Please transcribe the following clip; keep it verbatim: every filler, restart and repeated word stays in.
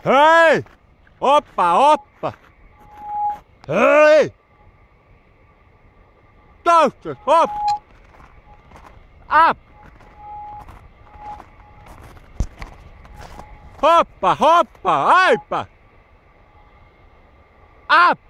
Hei! Hoppa, hoppa! Hei! Toasters, hop! Up! Hoppa, hoppa, aipa! Up!